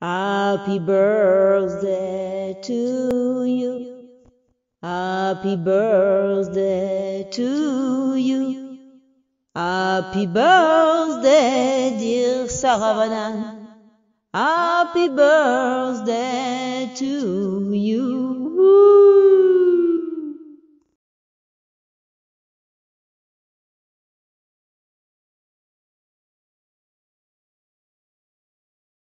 Happy birthday to you. Happy birthday to you. Happy birthday, dear Saravanan. Happy birthday to you.